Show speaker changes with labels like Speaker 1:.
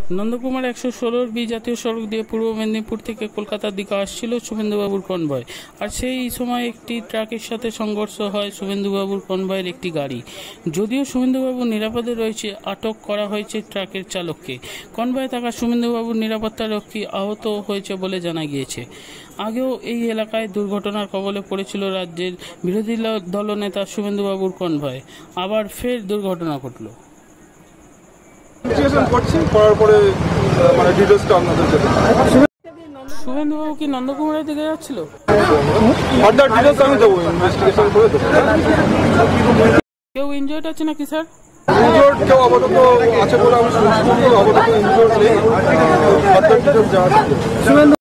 Speaker 1: Nandakumar ১১৬ B জাতীয় সড়ক দিয়ে পূর্ব মেদিনীপুর থেকে কলকাতার দিকে আসছিল শুভেন্দুবাবুর কনভয়। আর সেই সময় একটি ট্রাকের সাথে সংঘর্ষ হয় শুভেন্দুবাবুর কনভয়ের একটি গাড়ি। যদিও শুভেন্দুবাবু নিরাপদে রয়েছে, আটক করা হয়েছে ট্রাকের চালককে। কনভয়ে থাকা শুভেন্দুবাবুর নিরাপত্তারক্ষী আহত হয়েছে বলে জানা গিয়েছে। আগেও এই এলাকায় দুর্ঘটনার কবলে পড়েছিল রাজ্যের বিরোধী দলনেতা শুভেন্দুবাবুর কনভয়। আবার ফের দুর্ঘটনা ঘটল। শুভেন্দুবাবু কি নন্দকুমারের দিকে যাচ্ছিল? কেউ ইনজয়েড আছে নাকি স্যার?
Speaker 2: কেউ আপাতত আছে বলে আমি শুনছি, আপাতত ইনজয়েড নেই।